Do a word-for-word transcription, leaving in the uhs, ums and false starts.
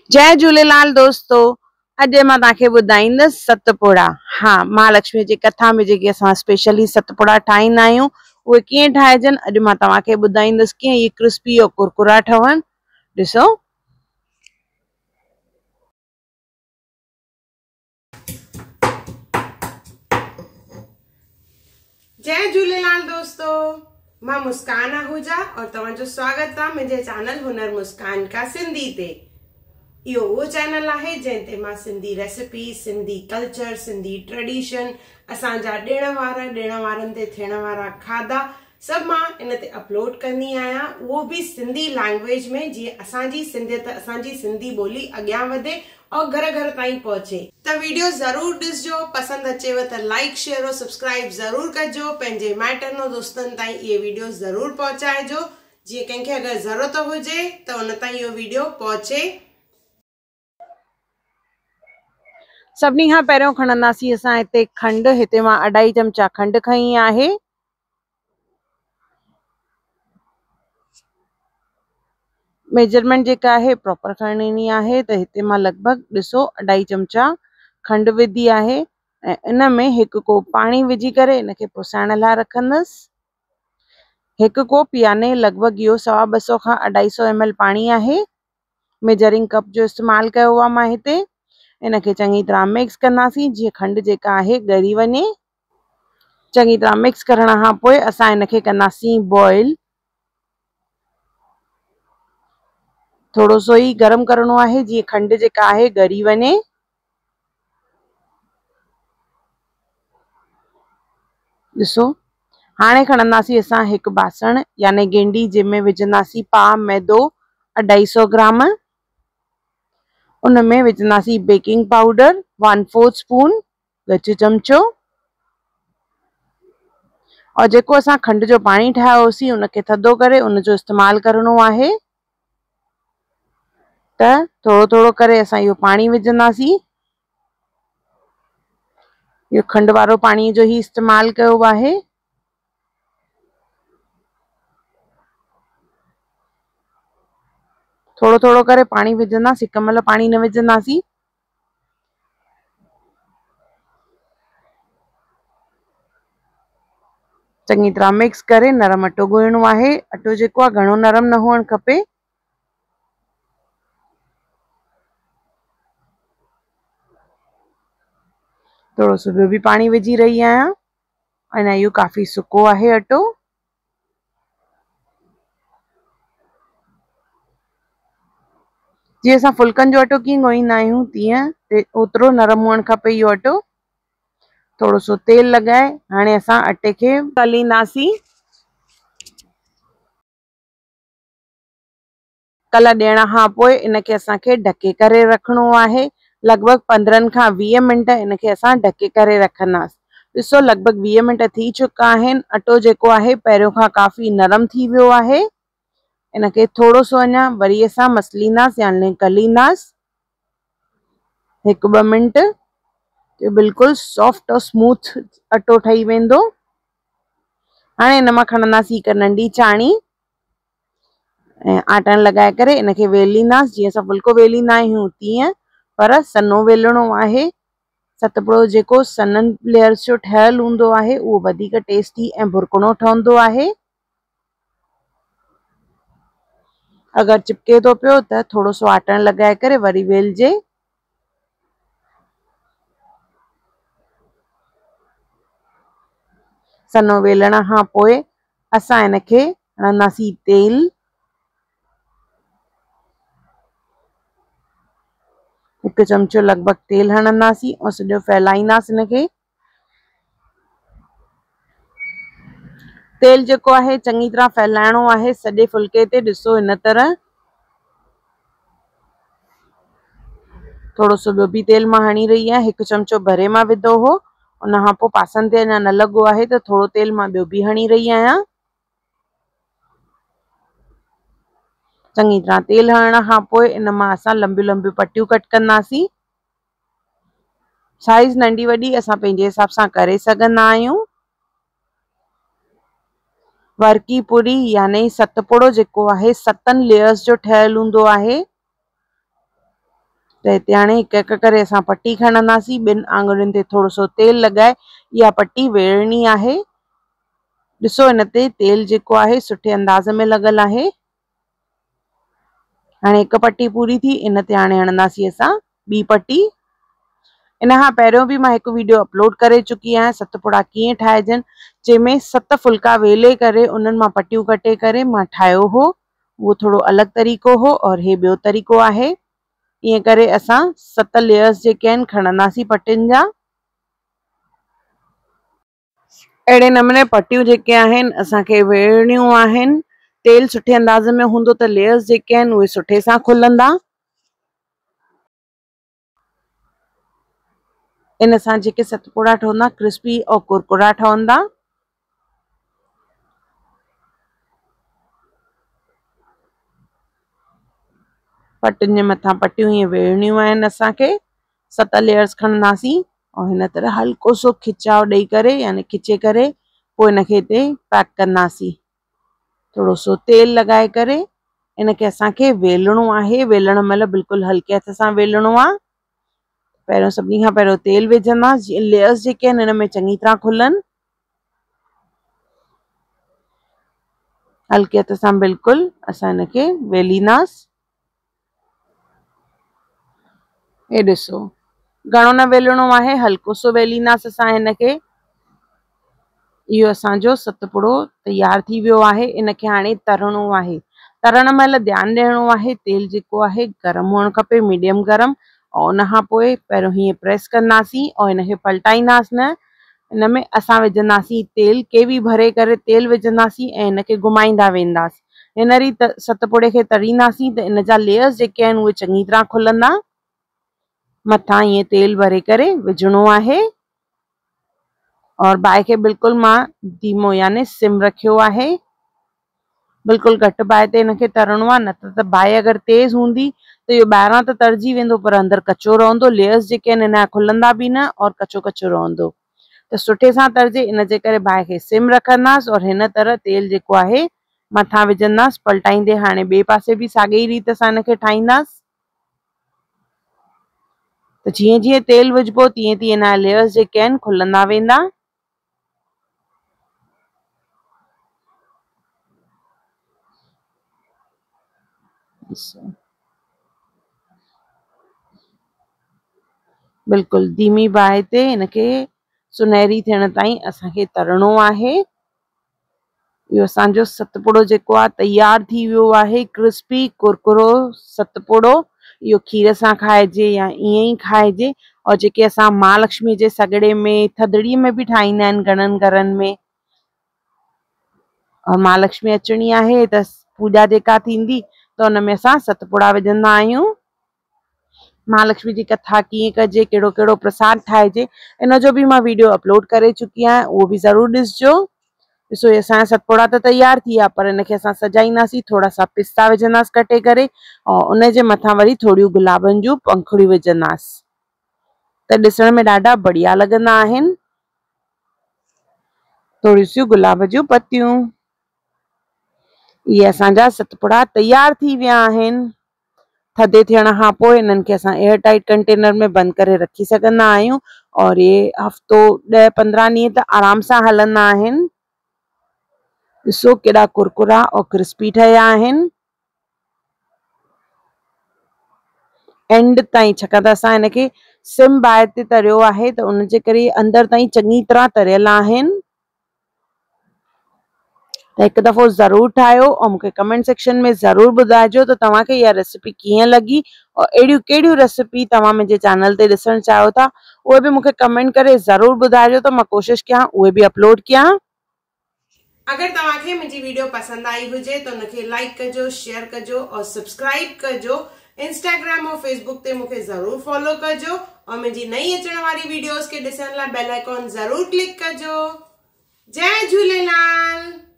जय झूलेलाल दोस्तों। अॼु मां तव्हांखे ॿुधाईंदसि सतपुड़ा। हाँ, महालक्ष्मी जी कथा में जेके असां स्पेशली सतपुड़ा ठाहींदा आहियूं उहे कीअं ठाहिजनि अॼु मां तव्हांखे ॿुधाईंदसि कीअं इहे क्रिस्पी और कुरकुरा ठहनि। ॾिसो। जय झूलेलाल दोस्तों, मां मुस्कान आहूजा और तव्हांजो स्वागत आहे मुंहिंजे चैनल हुनर मुस्कान का सिंधी ते। इहो उहो चैनल आहे जंहिं ते मां Sindhi recipe, Sindhi culture, Sindhi tradition, असांजा ॾिण वार, ॾिण वारनि ते थियण वारा खाधा सभु मां इन ते अपलोड कंदी आहियां, उहो बि सिंधी लैंग्वेज में, जीअं असांजी सिंधियत, असांजी सिंधी ॿोली अॻियां वधे और घर घर ताईं पहुचे। त वीडियो ज़रूर ॾिसजो, पसंदि अचेव त लाइक शेयर और सब्सक्राइब ज़रूर कजो, पंहिंजे माइटनि और दोस्तनि ताईं इहे वीडियो ज़रूर पहुचाइजो, जीअं कंहिंखे अगरि ज़रूरत हुजे त उन ताईं इहो वीडियो पहुचे। सभिनी खां पहिरियों खणंदासीं असां हिते खंड। हिते मां अढाई चमचा खंड खई आहे। मेजरमेंट जेका आहे प्रॉपर खणणी आहे, त हिते मां लॻभॻि ॾिसो अढाई चमचा खंड विधी आहे ऐं इन में हिकु कोप पाणी विझी करे इनखे पुसाइण लाइ रखंदसि। हिकु कोप याने लॻभॻि इहो सवा ॿ सौ खां अढाई सौ एम एल पाणी आहे। मेजरिंग कप जो इस्तेमालु कयो आहे मां हिते। इनखे चङी तरह मिक्स कंदासीं जीअं खंड जेका आहे ॻरी वञे। चङी तरह मिक्स करण खां पोइ असां इनखे कंदासीं बॉइल। थोरो सो ई गरम करणो आहे जीअं खंड जेका आहे ॻरी वञे। ॾिसो, हाणे खणंदासीं असां हिकु बासण याने गेंडी, जंहिंमें विझंदासीं पाव मैदो अढाई सौ ग्राम। उनमें विझंदासीं baking powder one fourth spoon, ॻच चमचो। और जेको असां खंड जो पाणी ठाहियोसीं उनखे थधो करे उनजो इस्तेमालु करणो आहे। त थोरो थोरो करे असां इहो पाणी विझंदासीं। इहो खंड वारो पाणी जो ई इस्तेमालु कयो आहे। थोरो थोरो करे पाणी विझंदासीं, हिकु महिल पाणी न विझंदासीं। चङी तरह मिक्स करे नरम अटो ॻोहिणो आहे। अटो जेको आहे घणो नरम न हुअणु खपे। थोरो सो ॿियो बि पाणी विझी रही आहियां। अञा इहो काफ़ी सुको आहे अटो। जीअं असां फुल्कनि जो अटो कीअं ॻोहींदा आहियूं तीअं ओतिरो नरम हुअणु खपे इहो अटो। थोरो सो तेल लॻाए हाणे असां अटे खे ॻोहींदासीं। कल ॾियण खां पोइ इनखे असांखे ढके करे रखिणो आहे। लॻभॻि पंद्रहं खां वीह मिंट इनखे असां ढके करे रखंदासीं। ॾिसो, लॻभॻि वीह मिंट थी चुका आहिनि। अटो जेको आहे पहिरियों खां काफ़ी नरम थी वियो आहे। इनखे थोरो सो अञा वरी असां मसलींदासीं यानी ॻलींदासीं। हिकु ॿ मिंट बिल्कुलु सॉफ्ट और स्मूथ अटो ठही वेंदो। हाणे इन मां खणंदासीं हिकु नंढी चाणी ऐं आटन लॻाए करे इनखे वेलींदासीं, जीअं असां फुल्को वेलींदा आहियूं तीअं, पर सन्हो वेलणो आहे। सतपुड़ो जेको सन्हनि लेयर्स जो ठहियलु हूंदो आहे उहो वधीक टेस्टी ऐं भुरकणो ठहंदो आहे। अगरि चिपके थो पियो त थोरो सो आटन लॻाए करे वरी वेलजे। सन्हो वेलण खां पोइ असां इनखे हणंदासीं तेल। हिकु चमचो लॻभॻि तेल हणंदासीं और सॼो फैलाईंदासीं इनखे। तेल जेको आहे चङी तरह फैलाइणो आहे सॼे फुल्के ते। ॾिसो, इन तरह थोरो सो ॿियो बि तेल मां हणी रही आहियां। हिकु चमचो भरे मां विधो हो, उन खां पोइ पासनि ते अञा न लॻो आहे त थोरो तेल मां ॿियो बि हणी रही आहियां। चङी तरह तेल हणण खां पोइ इन मां असां लंबियूं लंबियूं पटियूं कट कंदासीं। साइज़ नंढी वॾी असां पंहिंजे हिसाब सां करे सघंदा आहियूं। वर्की पूरी यानी सतपुड़ो जेको आहे सतनि लेयर्स जो ठहियलु हूंदो आहे। त हिते हाणे हिकु हिकु करे असां पटी खणंदासीं। ॿिनि आङुरियुनि ते थोरो सो तेल लॻाए इहा पटी वेड़णी आहे। ॾिसो हिन ते तेल जेको आहे सुठे अंदाज़ में लॻल आहे। हाणे हिकु पटी पूरी थी, इन ते हाणे हणंदासीं असां ॿी पटी। इन खां पहिरियों बि मां हिकु वीडियो अपलोड करे चुकी आहियां सतपुड़ा कीअं ठाहिजनि, जंहिंमें सत फुल्का वेले करे उन्हनि मां पटियूं कटे करे मां ठाहियो हो। उहो थोरो अलॻि तरीक़ो हो और हे ॿियो तरीक़ो आहे। ईअं करे असां सत लेयर्स जेके आहिनि खणंदासीं पटियुनि जा। अहिड़े नमूने पटियूं जेके आहिनि असांखे वेड़णियूं आहिनि। तेल सुठे अंदाज़ में हूंदो त लेयर्स जेके आहिनि उहे सुठे सां खुलंदा। इन सां जेके सतपुड़ा ठहंदा क्रिस्पी और कुरकुरा ठहंदा। पटियुनि जे मथां पटियूं हीअं वेड़णियूं आहिनि असांखे। सत लेयर्स खणंदासीं और हिन तरह हल्को सो खिचाव ॾेई करे यानी खिचे करे पोइ हिनखे हिते पैक कंदासीं। थोरो सो तेल लॻाए करे इनखे असांखे वेलणो आहे। वेलण महिल बिल्कुलु हल्के हथ सां वेलणो आहे। पहिरियों सभिनी खां पहिरियों तेल विझंदासीं जीअं लेयर्स जेके आहिनि हिन में चङी तरह खुलनि। हल्के हथ सां बिल्कुलु असां हिनखे वेलींदासीं। हे ॾिसो घणो न वेलणो आहे, हल्को सो वेलींदासीं असां हिनखे। इहो असांजो सतपुड़ो तयार थी वियो आहे। इनखे हाणे तरणो आहे। तरण महिल ध्यानु ॾियणो आहे तेल जेको आहे गरम हुअणु खपे, मीडियम गरम। और उन खां पोइ पहिरियों हीअं प्रेस कंदासीं और हिनखे पलटाईंदासीं न। इन में असां विझंदासीं तेल, केवी भरे करे तेल विझंदासीं ऐं हिनखे घुमाईंदा वेंदासीं। हिन रीति सतपुड़े खे तरींदासीं त इन जा लेयर्स जेके आहिनि उहे चङी तरह खुलंदा। मथां ईअं तेल भरे करे विझणो आहे और बाहि खे बिल्कुलु मां धीमो यानी सिम रखियो आहे। बिल्कुलु घटि बाहि ते हिनखे तरणो आहे, न त बाहि अगरि तेज़ हूंदी त इहो ॿाहिरां त तरिजी वेंदो पर अंदरि कचो रहंदो। लेयर्स जेके आहिनि हिन जा खुलंदा बि न और कचो कचो रहंदो। त सुठे सां तरिजे इन जे करे बाहि खे सिम रखंदासीं और हिन तरह तेल जेको आहे मथां विझंदासीं पलटाईंदे। हाणे ॿिए पासे बि साॻे ई रीति सां हिनखे ठाहींदासीं। त जीअं जीअं तेल विझबो तीअं तीअं हिन जा लेयर्स जेके आहिनि खुलंदा वेंदा। बिल्कुलु धीमी बाहि ते हिनखे सुनहरी थियण ताईं असांखे तरणो आहे। इहो असांजो सतपुड़ो जेको आहे तयार थी वियो आहे। क्रिस्पी कुरकुरो सतपुड़ो। इहो खीर सां खाइजे या ईअं ई खाइजे। और जेके असां महालक्ष्मी जे सॻड़े में थदड़ीअ में बि ठाहींदा आहिनि घणनि घरनि में। और महालक्ष्मी अचणी आहे त पूॼा जेका थींदी त हुन में असां सतपुड़ा विझंदा आहियूं। महालक्ष्मी जी कथा कीअं कजे, कहिड़ो कहिड़ो प्रसाद ठाहिजे, इन जो बि मां वीडियो अपलोड करे चुकी आहियां, उहो बि ज़रूरु ॾिसजो। ॾिसो ये असांजा सतपुड़ा त तयार थी विया पर इनखे असां सजाईंदासीं। थोरा सा पिस्ता विझंदासीं कटे करे और उनजे मथां वरी थोरियूं गुलाबनि जूं पंखुड़ियूं विझंदासीं त ॾिसण में ॾाढा बढ़िया लॻंदा आहिनि। थोड़ी सी गुलाब जूं पतियूं। ये असांजा सतपुड़ा तयार थी विया आहिनि। थधे थियण खां पोइ इन्हनि खे असां एयर टाइट कंटेनर में बंदि करे रखी सघंदा आहियूं और ये हफ़्तो ॾह पंद्रहं ॾींहं त आराम सां हलंदा आहिनि। ॾिसो केॾा कुरकुरा और क्रिस्पी ठहिया आहिनि। एंड ताईं छाकाणि त असां हिनखे सिम बाहि ते तरियो आहे त उनजे करे अंदरि ताईं चङी तरह तरियल आहिनि। त हिकु दफ़ो ज़रूरु ठाहियो और मूंखे कमेंट सेक्शन में ज़रूरु ॿुधाइजो त तव्हांखे इहा रेसिपी कीअं लॻी और अहिड़ियूं कहिड़ियूं रेसिपी तव्हां मुंहिंजे चैनल ते ॾिसणु चाहियो था उहे बि मूंखे कमेंट करे ज़रूरु ॿुधाइजो त मां कोशिशि कयां उहे बि अपलोड कयां। अगर तव्हांखे मुंहिंजी वीडियो पसंद आई हुजे तो उनखे लाइक कजो, शेयर कजो और सब्सक्राइब कजो। इंस्टाग्राम और फेसबुक ते मूंखे ज़रूरु फॉलो कजो और मुंहिंजी नई अचण वारी वीडियोस के ॾिसण लाइ बेल आइकॉन ज़रूरु क्लिक कजो। जय झूलेलाल।